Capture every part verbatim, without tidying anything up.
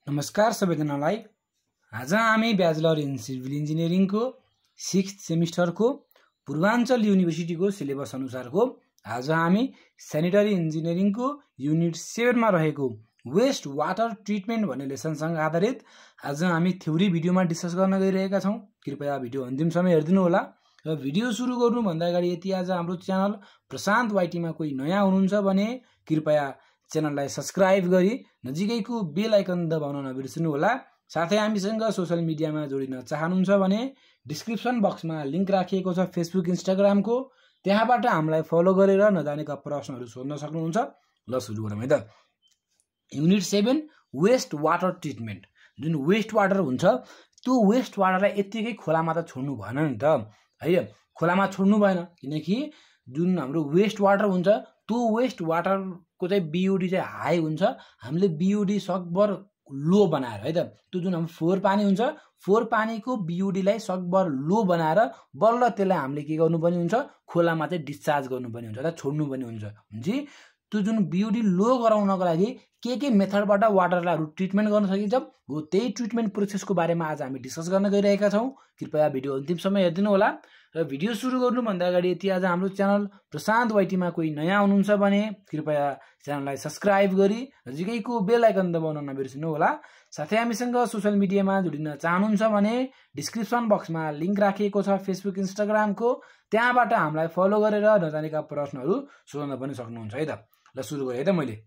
नमस्कार सबैजनालाई। आज हामी ब्याचलर इन सिभिल इन्जिनियरिङको सिक्स्थ सेमिस्टरको पूर्वाञ्चल युनिभर्सिटीको सिलेबस अनुसारको आज हामी स्यानिटरी इन्जिनियरिङको युनिट सेभेनमा रहेको वेस्ट वाटर ट्रिटमेन्ट भन्ने लेसनसँग आधारित आज हामी थ्योरी भिडियोमा डिस्कस गर्न गइरहेका छौँ। कृपया भिडियो अन्तिमसम्म हेरिदिनु होला। र भिडियो सुरु गर्नुभन्दा अगाडि यदि आज हाम्रो च्यानल प्रशान्त वाइटीमा कोही नयाँ हुनुहुन्छ भने कृपया च्यानललाई सब्स्क्राइब गरी नजिकैको बेल आइकन दबाउन नबिर्सनु होला। साथै हामीसँग सोशल मिडियामा जोडिन चाहनुहुन्छ भने डिस्क्रिप्सन बक्समा लिंक राखिएको छ फेसबुक इन्स्टाग्रामको, त्यहाँबाट हामीलाई फलो गरेर नजानेका प्रश्नहरू सोध्न सक्नुहुन्छ। ल सुरु गरौँ है त। Unit seven waste water treatment. जुन वेस्ट वाटर हुन्छ त्यो वेस्ट वाटरलाई यत्तिकै खोलामा त छोड्नु भएन नि त है। खोलामा छोड्नु भएन किनकि जुन हाम्रो वेस्ट वाटर हुन्छ त्यो वेस्ट वाटरको चाहिँ बियुडी चाहिँ हाई हुन्छ। हामीले बियुडी सकभर लो बनाएर है त, त्यो जुन हाम्रो फोहोर पानी हुन्छ फोहोर पानीको बियुडीलाई सकभर लो बनाएर बल्ल त्यसलाई हामीले के गर्नुपर्ने हुन्छ, खोलामा चाहिँ डिस्चार्ज गर्नुपर्ने हुन्छ, अथवा छोड्नुपर्ने हुन्छ। हुन्छ त्यो जुन बियुडी लो गराउनको लागि के के मेथडबाट वाटरलाई ट्रिटमेन्ट गर्न सकिन्छ हो त्यही ट्रिटमेन्ट प्रोसेसको बारेमा आज हामी डिस्कस गर्न गइरहेका छौँ। कृपया भिडियो अन्तिमसम्म हेरिदिनु होला। र भिडियो सुरु गर्नुभन्दा अगाडि यदि आज हाम्रो च्यानल प्रशान्त वाइटीमा कोही नयाँ हुनुहुन्छ भने कृपया च्यानललाई सब्स्क्राइब गरी नजिकैको बेल आइकन दबाउन नबिर्सनु होला। साथै हामीसँग सोशल मिडियामा जोडिन चाहनुहुन्छ भने डिस्क्रिप्सन बक्समा लिंक राखिएको छ फेसबुक इन्स्टाग्रामको, त्यहाँबाट हामीलाई फलो गरेर नजानेका प्रश्नहरू सोध्न पनि सक्नुहुन्छ है त। ल सुरु गरेँ है त मैले।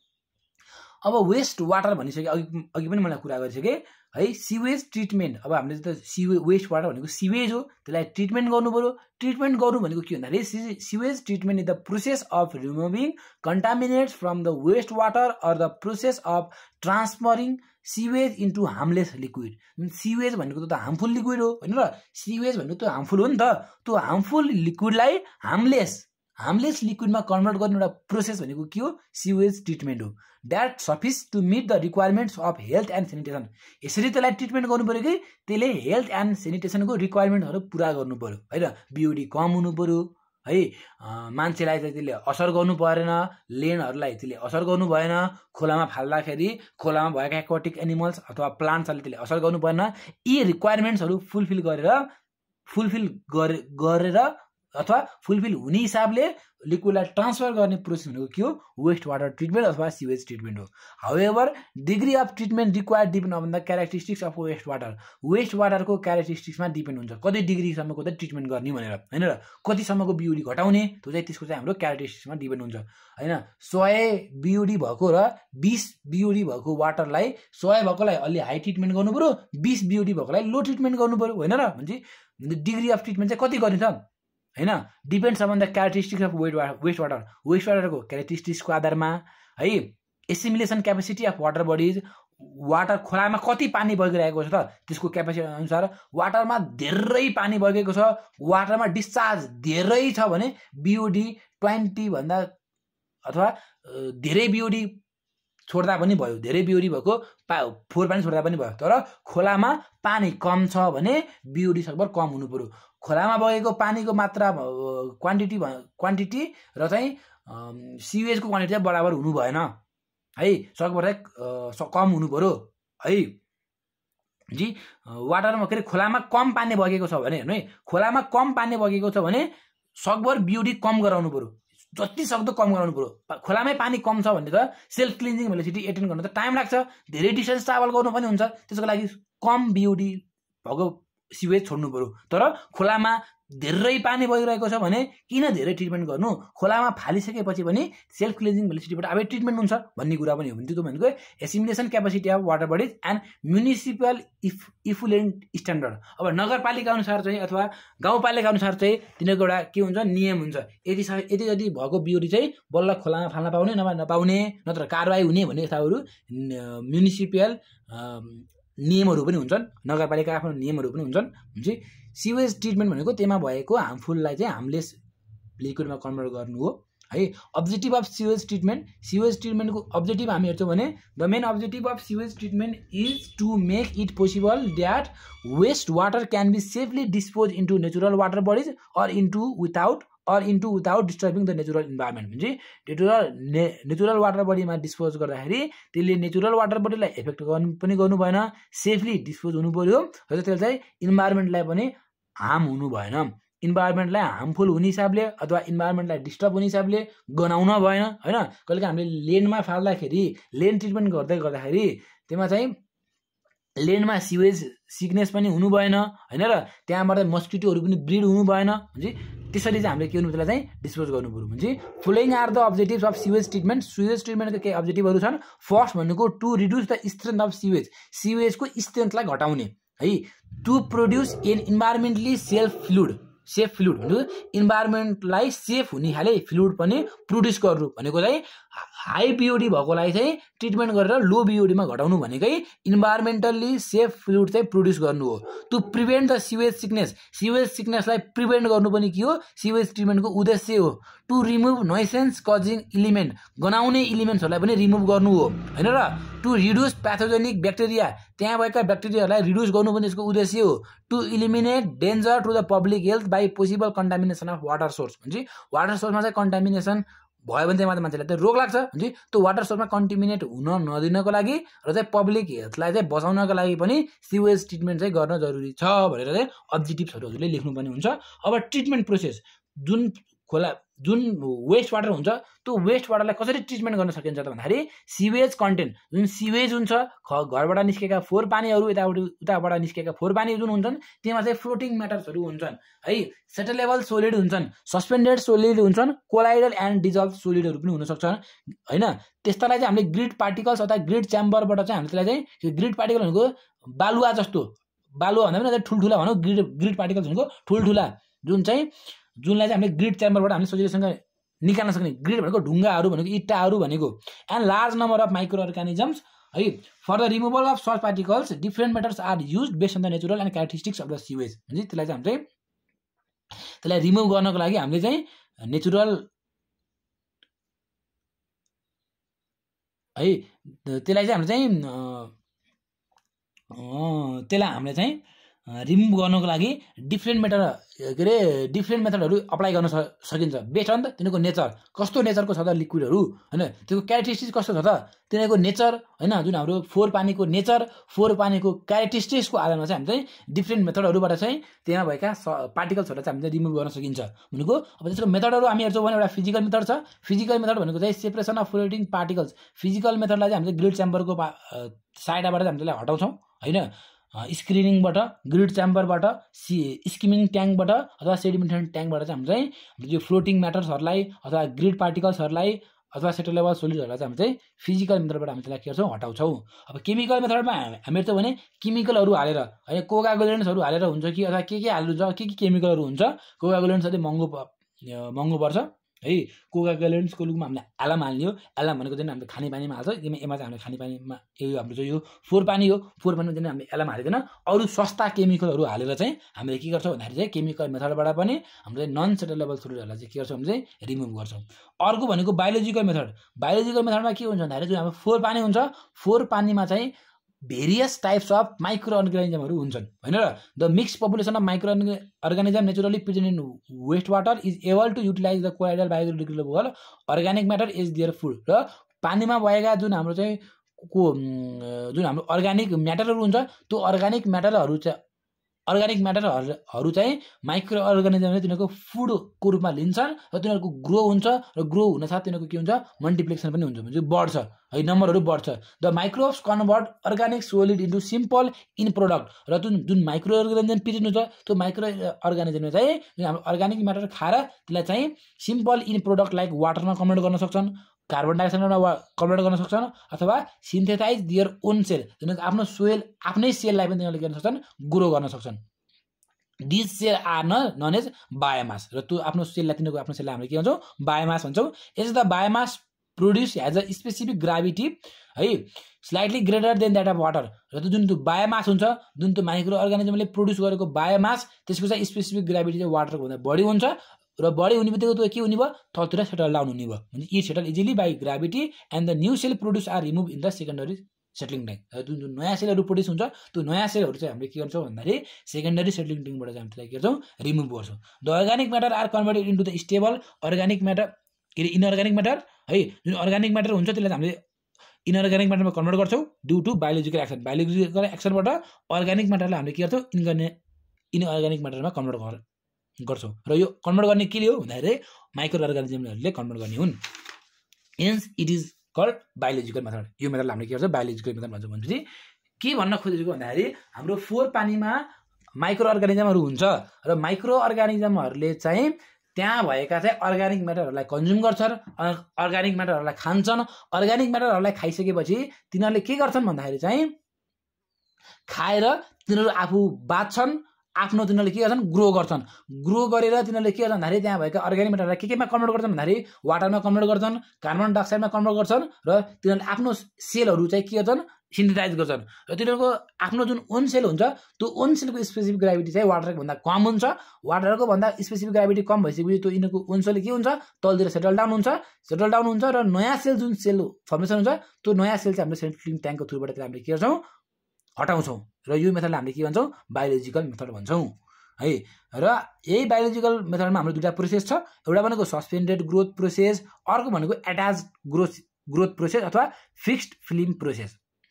अब वेस्ट वाटर भनिसकेँ, अघि अघि पनि मलाई कुरा गरिसकेँ है। सिवेज ट्रिटमेन्ट, अब हामीले त सिवे वेस्ट वाटर भनेको सिवेज हो, त्यसलाई ट्रिटमेन्ट गर्नु पर्यो। ट्रिटमेन्ट गर्नु भनेको के भन्दाखेरि sewage treatment is the process of removing contaminants from the waste water or the process of transferring sewage into harmless liquid. Sewage भनेको त हार्मफुल लिक्विड हो होइन र, सिवेज भनेको त हार्मफुल हो नि त। त्यो हार्मफुल लिक्विडलाई हार्मलेस हार्मलेस लिक्विडमा कन्भर्ट गर्ने एउटा प्रोसेस भनेको के हो, सिवेज ट्रिटमेन्ट हो। That suffice to meet the requirements of health and sanitation. यसरी त्यसलाई ट्रिटमेन्ट गर्नु पऱ्यो कि त्यसले हेल्थ एन्ड सेनिटेसनको रिक्वायरमेन्टहरू पुरा गर्नु पऱ्यो होइन। बियुडी कम हुनु पऱ्यो है, मान्छेलाई चाहिँ त्यसले असर गर्नु परेन, लेन्डहरूलाई त्यसले असर गर्नु भएन, खोलामा फाल्दाखेरि खोलामा भएका एक्वाटिक एनिमल्स अथवा प्लान्ट्सहरूले त्यसले असर गर्नु भएन। यी रिक्वायरमेन्ट्सहरू फुलफिल गरेर फुलफिल गरे गरेर अथवा फुलफिल हुने हिसाबले लिक्विडलाई ट्रान्सफर गर्ने प्रोसेस भनेको के हो, वेस्ट वाटर ट्रिटमेन्ट अथवा सिवेज ट्रिटमेन्ट हो। However degree of treatment required depend on the characteristics of waste water. Waste वाटरको क्यारेक्टरिस्टिक्समा डिपेन्ड हुन्छ कति डिग्रीसम्मको चाहिँ ट्रिटमेन्ट गर्ने भनेर होइन र, कतिसम्मको बियुडी घटाउने त्यो चाहिँ त्यसको चाहिँ हाम्रो क्यारेक्टरिस्टिक्समा डिपेन्ड हुन्छ होइन। सय बियुडी भएको र बिस बियुडी भएको वाटरलाई सय भएकोलाई अलि हाई ट्रिटमेन्ट गर्नु पऱ्यो, बिस बियुडी भएकोलाई लो ट्रिटमेन्ट गर्नु पऱ्यो होइन र। भने डिग्री अफ ट्रिटमेन्ट चाहिँ कति गरिन्छ होइन, depends upon the characteristics of wet waste water. Waste वाटरको क्यारेक्टरिस्टिक्सको आधारमा है। Assimilation capacity of water bodies, water खोलामा कति पानी बगिरहेको छ त त्यसको क्यापेसिटी अनुसार वाटरमा धेरै पानी बगेको छ, वाटरमा डिस्चार्ज धेरै छ भने बियुडी ट्वेन्टी भन्दा अथवा धेरै बियुडी छोड्दा पनि भयो, धेरै बियुडी भएको पा फोहोर पानी छोड्दा पनि भयो। तर खोलामा पानी कम छ भने बियुडी सकभर कम हुनु पर्यो। खोलामा बगेको पानीको मात्रा क्वान्टिटी क्वान्टिटी र चाहिँ सिवेजको क्वान्टिटी चाहिँ बराबर हुनु भएन है, सकभर चाहिँ कम हुनु पर्यो है जी। वाटरमा के अरे खोलामा कम पानी बगेको छ भने है, खोलामा कम पानी बगेको छ भने सकभर बियुडी कम गराउनु पर्यो, जति सक्दो कम गराउनु पर्यो। खोलामै पानी कम छ भने त सेल्फ क्लिन्जिङ भेलोसिटी एटेन गर्न त टाइम लाग्छ, धेरै डिस्टेन्स ट्राभल गर्नु पनि हुन्छ, त्यसको लागि कम बियुडी भएको सिवेज छोड्नु पर्यो। तर खोलामा धेरै पानी बगिरहेको छ भने किन धेरै ट्रिटमेन्ट गर्नु, खोलामा फालिसकेपछि पनि सेल्फ क्लिन्जिङ भेलोसिटीबाट अब ट्रिटमेन्ट हुन्छ भन्ने कुरा पनि हो। भने त्यो भनेको assimilation capacity of water bodies and municipal if effluent standard. अब नगरपालिका अनुसार चाहिँ अथवा गाउँपालिका अनुसार चाहिँ तिनीहरूको एउटा के हुन्छ, नियम हुन्छ। यति यति यति भएको बियुडी चाहिँ बल्ल खोलामा फाल्न पाउने नभए नपाउने, नत्र कारवाही हुने भन्ने यस्ताहरू म्युनिसिपल नियमहरू पनि हुन्छन्, नगरपालिका आफ्नो नियमहरू पनि हुन्छन्। हुन्छ सिवेज ट्रिटमेन्ट भनेको त्यसमा भएको हार्मफुललाई चाहिँ हार्मलेस लिक्विडमा कन्भर्ट गर्नु हो है। Objective of sewage treatment, sewage ट्रिटमेन्टको अब्जेक्टिभ हामी हेर्छौँ भने the main objective of sewage treatment is to make it possible that waste water can be safely dispose into natural water bodies or into without or into without disturbing the natural environment. म्हणजे natural natural water बडीमा dispose गर्दाखेरि त्यसले natural water बडीलाई effect गर्नु पनि गर्नु भएन, safely dispose हुनु पर्यो र त्यसले चाहिँ इन्भाइरोमेन्टलाई पनि हार्म हुनु भएन, इन्भाइरोमेन्टलाई हार्मफुल हुने हिसाबले अथवा इन्भाइरोमेन्टलाई डिस्टर्ब हुने हिसाबले गनाउन भएन हैन। कहिलेकाहीँ हामीले लेन्डमा फाल्दाखेरि लेन्ड ट्रिटमेन्ट गर्दै गर्दाखेरि त्यसमा चाहिँ लेन्डमा सिवेज सिकनेस पनि हुनु भएन हैन र त्यहाँबाट मस्किटोहरू पनि ब्रिड हुनु भएन। हुन्छ त्यसरी चाहिँ हामीले के गर्नु त्यसलाई चाहिँ डिस्पोज गर्नु पर्यो। हुन्छ following are the objectives of sewage treatment. Sewage ट्रिटमेन्टको केही अब्जेक्टिभहरू छन्। फर्स्ट भनेको to reduce the strength of sewage, सिवेजको स्ट्रेन्थलाई घटाउने है। To produce an environmentally safe fluid, safe fluid भनेको इन्भाइरोमेन्टलाई सेफ हुने खाले फ्लुइड पनि प्रोड्युस गर्नु भनेको चाहिँ हाई बिओडी भएकोलाई चाहिँ ट्रिटमेन्ट गरेर लो बिओडीमा घटाउनु भनेकै इन्भाइरोमेन्टल्ली सेफ फ्लुइड चाहिँ प्रोड्युस गर्नु हो। To prevent the sewage sickness, sewage सिकनेसलाई प्रिभेन्ट गर्नु पनि के हो सिवेज ट्रिटमेन्टको उद्देश्य हो। To remove nuisance causing element, गनाउने इलिमेन्ट्सहरूलाई पनि रिमुभ गर्नु हो हैन र। टु रिड्युस प्याथोजेनिक ब्याक्टेरिया, त्यहाँ भएका ब्याक्टेरियाहरूलाई रिड्युस गर्नु पनि यसको उद्देश्य हो। To eliminate danger to the public health by possible contamination of water source. हुन्छ वाटर सोर्समा चाहिँ कन्टामिनेसन भयो भने चाहिँ मान्छेलाई चाहिँ रोग लाग्छ। हुन्छ त्यो वाटर सोर्समा कन्टिमिनेट हुन नदिनको लागि र चाहिँ पब्लिक हेल्थलाई चाहिँ बचाउनको लागि पनि सिवेज ट्रिटमेन्ट चाहिँ गर्न जरुरी छ भनेर चाहिँ अब्जेक्टिभ्सहरू हजुरले लेख्नुपर्ने हुन्छ। अब ट्रिटमेन्ट प्रोसेस, जुन खोला जुन वेस्ट वाटर हुन्छ त्यो वेस्ट वाटरलाई कसरी ट्रिटमेन्ट गर्न सकिन्छ त भन्दाखेरि सिवेज कन्टेन्ट, जुन सिवेज हुन्छ घरबाट निस्केका फोहोर पानीहरू यताबाट उताबाट निस्केका फोहोर पानी जुन हुन्छन् त्यसमा चाहिँ फ्लोटिङ म्याटर्सहरू हुन्छन् है। सेटलेबल सोलिड हुन्छन्, सस्पेन्डेड सोलिड हुन्छन्, कोलाइडल एन्ड डिजल्भ सोलिडहरू पनि हुन सक्छन् हैन। त्यस्तालाई चाहिँ हामीले ग्रिड पार्टिकल्स अथवा ग्रिड च्याम्बरबाट चाहिँ हामीले त्यसलाई चाहिँ ग्रिड पार्टिकल भनेको बालुवा जस्तो, बालुवा भन्दा पनि ठुल्ठुला भनौँ, ग्रिड ग्रिड पार्टिकल्स भनेको ठुल्ठुला जुन चाहिँ जुनलाई चाहिँ हामीले ग्रिड च्याम्बरबाट हामीले सजिलोसँग निकाल्न सक्ने। ग्रिड भनेको ढुङ्गाहरू भनेको इट्टाहरू भनेको। And large number of micro organisms है। For the removal of such particles different methods are used based on the natural and characteristics of the sewage. हुन्छ त्यसलाई चाहिँ हामीले त्यसलाई रिमुभ गर्नको लागि हामीले चाहिँ नेचुरल है त्यसलाई चाहिँ हामीले चाहिँ त्यसलाई हामीले चाहिँ रिमुभ गर्नको लागि डिफ्रेन्ट मेथड के अरे डिफ्रेन्ट मेथडहरू अप्लाई गर्न सकिन्छ बेस्ड अन त तिनीहरूको नेचर, कस्तो नेचरको छ त लिक्विडहरू हैन, त्यो क्यारेक्टरिस्टिक्स कस्तो छ त तिनीहरूको नेचर हैन। जुन हाम्रो फोहोर पानीको नेचर, फोहोर पानीको क्यारेक्टरिस्टिक्सको आधारमा चाहिँ हामी चाहिँ डिफ्रेन्ट मेथडहरूबाट चाहिँ त्यहाँ भएका पार्टिकल्सहरूलाई चाहिँ हामीले रिमुभ गर्न सकिन्छ भनेको। अब त्यसको मेथडहरू हामी हेर्छौँ भने एउटा फिजिकल मेथड छ। फिजिकल मेथड भनेको चाहिँ separation of floating particles. Physical मेथडलाई चाहिँ हामीले ग्रिड च्याम्बरको साइडबाट चाहिँ हामीले हटाउँछौँ हैन। स्क्रिनिङबाट, ग्रिड च्याम्बरबाट, सि स्किमिङ ट्याङ्कबाट अथवा सेडिमेन्टेड ट्याङ्कबाट चाहिँ हामी चाहिँ जो फ्लोटिङ म्याटर्सहरूलाई अथवा ग्रिड पार्टिकल्सहरूलाई अथवा सेटलेबल सोलिडहरूलाई चाहिँ हामी चाहिँ फिजिकल मेथडबाट हामी त्यसलाई के गर्छौँ हटाउँछौँ। अब केमिकल मेथडमा हामी हेर्छौँ भने केमिकलहरू हालेर है, कोकागुलेन्ट्सहरू हालेर हुन्छ कि अथवा के के हाल्नुहुन्छ, के के केमिकलहरू हुन्छ। कोकागुलेन्ट्स चाहिँ महँगो महँगो पर्छ है। कोकागुलेन्ट्सको रूपमा हामीले एलम हाल्ने हो। एलम भनेको चाहिँ हामीले खानेपानीमा हाल्छ, एमा चाहिँ हामीले खानेपानीमा यो हाम्रो चाहिँ यो फोहोर पानी हो, फोहोर पानीमा चाहिँ हामीले एलम हालिँदैन। अरू सस्ता केमिकलहरू हालेर चाहिँ हामीले के गर्छौँ भन्दाखेरि चाहिँ केमिकल मेथडबाट पनि हामीले नन सेटलेबल सोलिडहरूलाई चाहिँ के गर्छौँ हामी चाहिँ रिमुभ गर्छौँ। अर्को भनेको बायोलोजिकल मेथड। बायोलोजिकल मेथडमा के हुन्छ भन्दाखेरि जुन हाम्रो फोहोर पानी हुन्छ, फोहोर पानीमा चाहिँ भेरियस टाइप्स अफ माइक्रो अर्गानिजमहरू हुन्छन् हैन र। The mix population of micro organism naturally present in waste water is able to utilize the colloidal biodegradable organic matter is their food. र पानीमा भएका जुन हाम्रो चाहिँ को जुन हाम्रो अर्ग्यानिक म्याटरहरू हुन्छ त्यो अर्ग्यानिक म्याटरहरू चाहिँ अर्ग्यानिक म्याटरहरू चाहिँ माइक्रो अर्गानिजमले तिनीहरूको फुडको रूपमा लिन्छन् र तिनीहरूको ग्रो हुन्छ र ग्रो हुन साथ तिनीहरूको के हुन्छ मल्टिप्लिकेसन पनि हुन्छ भने बढ्छ है, नम्बरहरू बढ्छ। The microbes convert organic solid into simple end product. र जुन जुन माइक्रो अर्गानिजम प्रेजेन्ट हुन्छ त्यो माइक्रो अर्गानिजमले चाहिँ जुन हाम्रो अर्ग्यानिक म्याटर खाएर त्यसलाई चाहिँ सिम्पल इन प्रोडक्ट लाइक वाटरमा कन्भर्ट गर्न सक्छन्, कार्बन डाइअक्साइडमा कन्भर्ट गर्न सक्छन् अथवा सिन्थेसाइज दियर ओन सेल, तिनीहरूको आफ्नो सोयल आफ्नै सेललाई पनि तिनीहरूले गर्न सक्छन्, ग्रो गर्न सक्छन्। दिस सेल आर न नन एज बायोमास। र त्यो आफ्नो सेललाई तिनीहरूको आफ्नो सेललाई हामीले के भन्छौँ बायोमास भन्छौँ। As the biomass produce has a specific gravity है, slightly greater than that of water. र त्यो जुन त्यो बायोमास हुन्छ, जुन त्यो माइक्रो अर्गानिजमले प्रोड्युस गरेको बायोमास त्यसको चाहिँ स्पेसिफिक ग्राभिटी चाहिँ वाटरको भन्दा बढी हुन्छ र बढी हुने बित्तिकै त्यो के हुने भयो तलतिर सेटल डाउन हुने भयो। It settle easily by gravity and the new cell produce are remove in the secondary settling tank. जुन जुन नयाँ सेलहरू प्रड्युस हुन्छ त्यो नयाँ सेलहरू चाहिँ हामीले के गर्छौँ भन्दाखेरि सेकेन्डरी सेटलिङ ट्याङ्कबाट चाहिँ हामीले के गर्छौँ रिमुभ गर्छौँ। The organic matter are converted into the stable organic matter के अरे इनअर्ग्यानिक म्याटर है। जुन अर्ग्यानिक म्याटर हुन्छ त्यसलाई हामीले इनअर्ग्यानिक म्याटरमा कन्भर्ट गर्छौँ due to biological action. Biological एक्सनबाट अर्ग्यानिक म्याटरलाई हामीले के गर्छौँ इनअर्ग्यानिक इनअर्ग्यानिक म्याटरमा कन्भर्ट गर्छौँ र यो कन्भर्ट गर्ने के हो भन्दाखेरि माइक्रो अर्गानिजमहरूले कन्भर्ट गर्ने हुन्। Hence it is called biological method. यो मेथडलाई हामीले के गर्छ बायोलोजिकल मेथड भन्छौँ। भनेपछि के भन्न खोजेको भन्दाखेरि हाम्रो फोहोर पानीमा माइक्रो अर्गानिजमहरू हुन्छ र माइक्रो अर्गानिजमहरूले चाहिँ त्यहाँ भएका चाहिँ अर्ग्यानिक म्याटरहरूलाई कन्ज्युम गर्छन्, अर्ग्यानिक म्याटरहरूलाई खान्छन्। अर्ग्यानिक म्याटरहरूलाई खाइसकेपछि तिनीहरूले के गर्छन् भन्दाखेरि चाहिँ खाएर तिनीहरू आफू बाँच्छन्, आफ्नो तिनीहरूले के गर्छन् ग्रो गर्छन्। ग्रो गरेर तिनीहरूले के गर्छन् भन्दाखेरि त्यहाँ भएका अर्ग्यानिक म्याटरलाई के केमा कन्भर्ट गर्छन् भन्दाखेरि वाटरमा कन्भर्ट गर्छन्, कार्बन डाइअक्साइडमा कन्भर्ट गर्छन् र तिनीहरूले आफ्नो सेलहरू चाहिँ के गर्छन् सिन्थेसाइज गर्छन्। र तिनीहरूको आफ्नो जुन ओन सेल हुन्छ त्यो ओन सेलको स्पेसिफिक ग्राभिटी चाहिँ वाटरको भन्दा कम हुन्छ। वाटरको भन्दा स्पेसिफिक ग्राभिटी कम भइसकेपछि त्यो यिनीहरूको ओन सेल के हुन्छ तलतिर सेटल डाउन हुन्छ सेटल डाउन हुन्छ र नयाँ सेल जुन सेल फर्मेसन हुन्छ त्यो नयाँ सेल चाहिँ हामीले सेटलिङ ट्याङ्कको थ्रुबाट हामीले के गर्छौँ हटाउँछौँ। र यो मेथडलाई हामीले के भन्छौँ बायोलोजिकल मेथड भन्छौँ है। र यही बायोलोजिकल मेथडमा हाम्रो दुईवटा प्रोसेस छ। एउटा भनेको सस्पेन्डेड ग्रोथ प्रोसेस, अर्को भनेको एट्याच ग्रोथ ग्रोथ प्रोसेस अथवा fixed film process.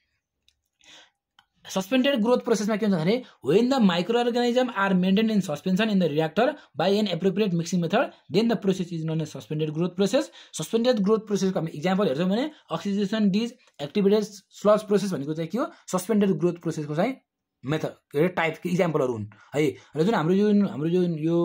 Suspended growth प्रोसेसमा के हुन्छ भने when the micro organism are maintain in suspension in the reactor by an appropriate mixing method then the process is known as suspended growth process. Suspended growth प्रोसेसको हामी example हेर्छौँ भने oxidation डिज activated sludge process भनेको चाहिँ के हो suspended growth प्रोसेसको चाहिँ मेथड के अरे टाइपको इक्जाम्पलहरू हुन् है। र जुन हाम्रो जुन हाम्रो जुन यो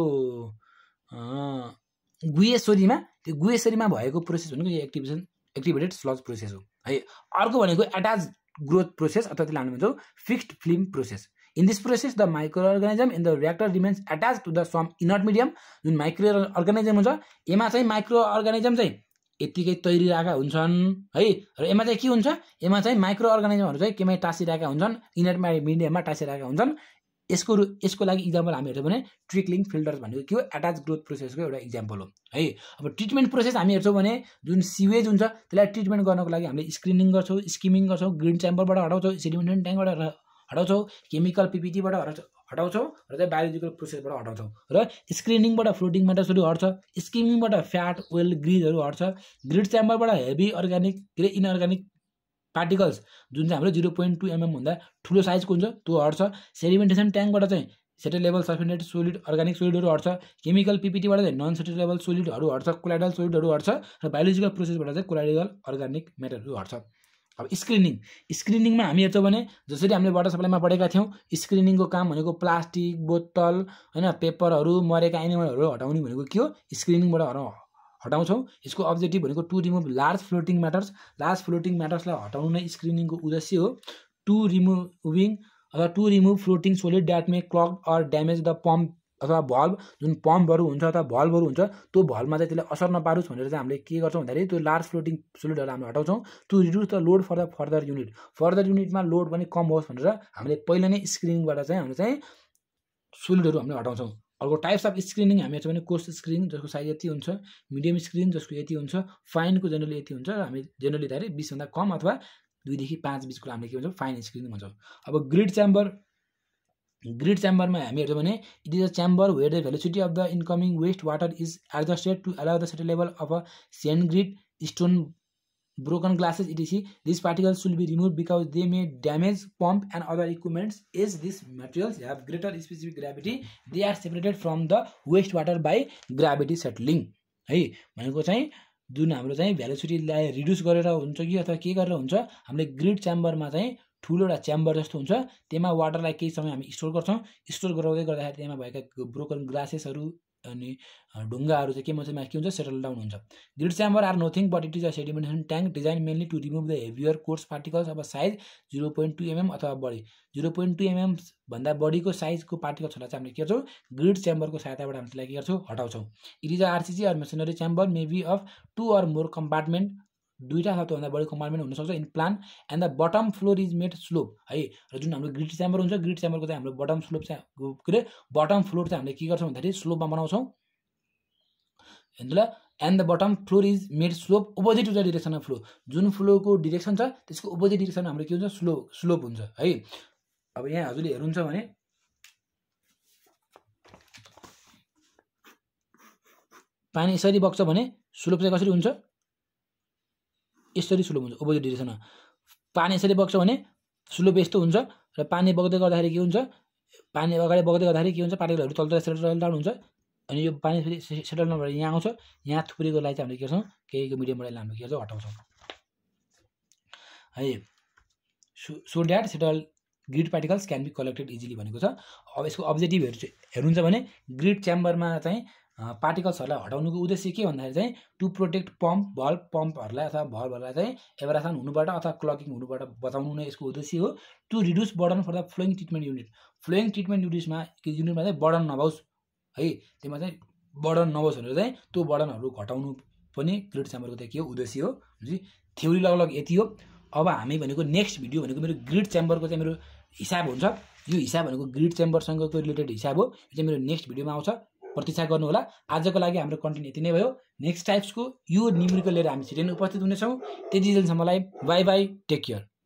गुएसोरीमा त्यो गुएसोरीमा भएको प्रोसेस भनेको यो एक्टिभेसन एक्टिभेटेड स्लज प्रोसेस हो है। अर्को भनेको एट्याच ग्रोथ प्रोसेस अथवा त्यसलाई हामी भन्छौँ fixed film process. In this process the micro organism in the reactor remains attach to the some inert medium. जुन माइक्रो अर्गानिजम हुन्छ यसमा चाहिँ माइक्रो अर्गानिजम चाहिँ यत्तिकै तैरिरहेका हुन्छन् है। र यसमा चाहिँ के हुन्छ यसमा चाहिँ माइक्रो अर्गानिजमहरू चाहिँ केमै टाँसिरहेका हुन्छन्, इनर्ट मिडियममा टाँसिरहेका हुन्छन्। यसको यसको लागि इक्जाम्पल हामी हेर्छौँ भने ट्रिक्लिङ फिल्टर्स भनेको के हो एट्याच ग्रोथ प्रोसेसको एउटा इक्जाम्पल हो है। अब ट्रिटमेन्ट प्रोसेस हामी हेर्छौँ भने जुन सिवेज हुन्छ त्यसलाई ट्रिटमेन्ट गर्नको लागि हामीले स्क्रिनिङ गर्छौँ, स्किमिङ गर्छौँ, ग्रिन च्याम्बरबाट हटाउँछौँ, सेडिमेन्टेसन ट्याङ्कबाट हटाउँछौँ, केमिकल पिपिटीबाट हटाउँछौँ र चाहिँ बायोलोजिकल प्रोसेसबाट हटाउँछौँ। र स्क्रिनिङबाट फ्लोटिङ म्याटर्सहरू हट्छ, स्किमिङबाट फ्याट ओइल ग्रिजहरू हट्छ, ग्रिड च्याम्बरबाट हेभी अर्ग्यानिक के अरे इनअर्ग्यानिक पार्टिकल्स जुन चाहिँ हाम्रो जिरो पोइन्ट टू एमएम भन्दा ठुलो साइजको हुन्छ त्यो हट्छ। सेडिमेन्टेसन ट्याङ्कबाट चाहिँ settleable suspended solid organic सोलिडहरू हट्छ, केमिकल पिपिटीबाट चाहिँ नन सेटल लेभल सोलिडहरू हट्छ, कोलाइडल सोलिडहरू हट्छ र बायोलोजिकल प्रोसेसबाट चाहिँ कोलाइडल अर्ग्यानिक म्याटरहरू हट्छ। अब स्क्रिनिङ स्क्रिनिङमा हामी हेर्छौँ भने जसरी हामीले वाटर सप्लाईमा पढेका थियौँ स्क्रिनिङको काम भनेको प्लास्टिक बोतल होइन पेपरहरू मरेका एनिमलहरू हटाउने भनेको के हो स्क्रिनिङबाट हटाउँछौँ। यसको अब्जेक्टिभ भनेको to remove large floating matters. Large floating म्याटर्सलाई हटाउनु नै स्क्रिनिङको उद्देश्य हो। टु रिमुभिङ अथवा to remove floating solid that may clog or damage the pump अथवा भल्भ जुन पम्पहरू हुन्छ अथवा भल्भहरू हुन्छ त्यो भल्भमा चाहिँ त्यसले असर नपारोस् भनेर चाहिँ हामीले के गर्छौँ भन्दाखेरि त्यो लार्ज फ्लोटिङ सोलिडहरू हामीले हटाउँछौँ to reduce the load for the further unit. Further युनिटमा लोड पनि कम होस् भनेर हामीले पहिला नै स्क्रिनिङबाट चाहिँ हामीले चाहिँ सोलिडहरू हामीले हटाउँछौँ। अर्को टाइप्स अफ स्क्रिनिङ हामी हेर्छौँ भने कोस्ट स्क्रिनिङ जसको साइज यति हुन्छ, मिडियम स्क्रिन जसको यति हुन्छ, फाइनको जेनरली यति हुन्छ र हामी जेनरली धेरै बिसभन्दा कम अथवा दुईदेखि पाँच बिचको हामीले के भन्छौँ फाइन स्क्रिनिङ भन्छौँ। अब ग्रिड च्याम्बर ग्रिड च्याम्बरमा हामी हेर्छौँ भने it is a chamber where the velocity of the incoming waste water is adjusted to allow the settleable of a sand grit stone broken glasses et cetera. These particles should be removed because they may damage pump and other equipments. As these materials have greater specific gravity, they are separated from the wastewater by gravity settling. है भनेको चाहिँ जुन हाम्रो चाहिँ भेलोसिटीलाई reduce गरेर हुन्छ कि अथवा के गरेर हुन्छ हामीले ग्रिड च्याम्बरमा चाहिँ ठुलो एउटा च्याम्बर जस्तो हुन्छ त्यसमा वाटरलाई केही समय हामी स्टोर गर्छौँ। स्टोर गराउँदै गर्दाखेरि त्यसमा भएका ब्रोकन ग्लासेसहरू अनि ढुङ्गाहरू चाहिँ के मसमा के हुन्छ सेटल डाउन हुन्छ। Grit chamber are nothing but it is a sedimentation tank design mainly to remove the heavier coarse particles of size zero point two MM अथवा बढी जिरो पोइन्ट टू एमएम भन्दा बढीको साइजको पार्टिकल्सहरूलाई चाहिँ हामीले के गर्छौँ ग्रिड च्याम्बरको सहायताबाट हामी त्यसलाई के गर्छौँ हटाउँछौँ। It is a RCC or masonry chamber may be of two or more compartment दुईवटा अथवा त्योभन्दा बढी कम्पार्टमेन्ट हुनसक्छ in plan and the bottom floor is made slope है। र जुन हाम्रो ग्रिड च्याम्बर हुन्छ ग्रिड च्याम्बरको चाहिँ हाम्रो बटम स्लोप चाहिँ के अरे बटम फ्लोर चाहिँ हामीले के गर्छौँ भन्दाखेरि स्लोपमा बनाउँछौँ। ल and the bottom floor is made slope opposite to the direction of flow. जुन फ्लोको डिरेक्सन छ त्यसको अपोजिट डिरेक्सन हाम्रो के हुन्छ स्लो स्लोप हुन्छ है। अब यहाँ हजुरले हेर्नुहुन्छ भने पानी यसरी बग्छ भने स्लोप चाहिँ कसरी हुन्छ यसरी स्लोप हुन्छ अपोजिट डिरेक्सनमा। पानी यसरी बग्छ भने स्लोप यस्तो हुन्छ र पानी बग्दै गर्दाखेरि के हुन्छ पानी अगाडि बग्दै गर्दाखेरि के हुन्छ पार्टिकलहरू तलतिर सेटल डाउन हुन्छ अनि यो पानी फेरि सेटल डाउन भएर यहाँ आउँछ यहाँ थुप्रेको लागि चाहिँ हामीले के गर्छौँ केहीको मिडियमबाट हामीले के गर्छौँ हटाउँछौँ है। So that settle grit particles can be collected easily भनेको छ। अब यसको अब्जेक्टिभहरू चाहिँ हेर्नुहुन्छ भने ग्रिड च्याम्बरमा चाहिँ पार्टिकल्सहरूलाई हटाउनुको उद्देश्य के भन्दाखेरि चाहिँ टु प्रोटेक्ट पम्प भल्भ पम्पहरूलाई अथवा भल्भहरूलाई चाहिँ एभरासन हुनुबाट अथवा क्लकिङ हुनुबाट बचाउनु नै यसको उद्देश्य हो। To reduce burden for the flowing treatment unit flowing treatment युनिट्समा युनिटमा चाहिँ बर्डन नभओस् है त्यसमा चाहिँ बर्डन नभओस् भनेर चाहिँ त्यो बर्डनहरू घटाउनु पनि ग्रिड च्याम्बरको चाहिँ के हो उद्देश्य हो। थ्योरी लगभग यति हो। अब हामी भनेको नेक्स्ट भिडियो भनेको मेरो ग्रिड च्याम्बरको चाहिँ मेरो हिसाब हुन्छ। यो हिसाब भनेको ग्रिड च्याम्बरसँगको रिलेटेड हिसाब हो। यो चाहिँ मेरो नेक्स्ट भिडियोमा आउँछ प्रतीक्षा गर्नु होला। आजको लागि हाम्रो कन्टेन्ट यति नै भयो। नेक्स्ट टाइप्सको यो न्युमेरिकल लिएर हामी छिटै नै उपस्थित हुनेछौँ। त्यति जेलसम्मलाई बाई बाई टेक केयर।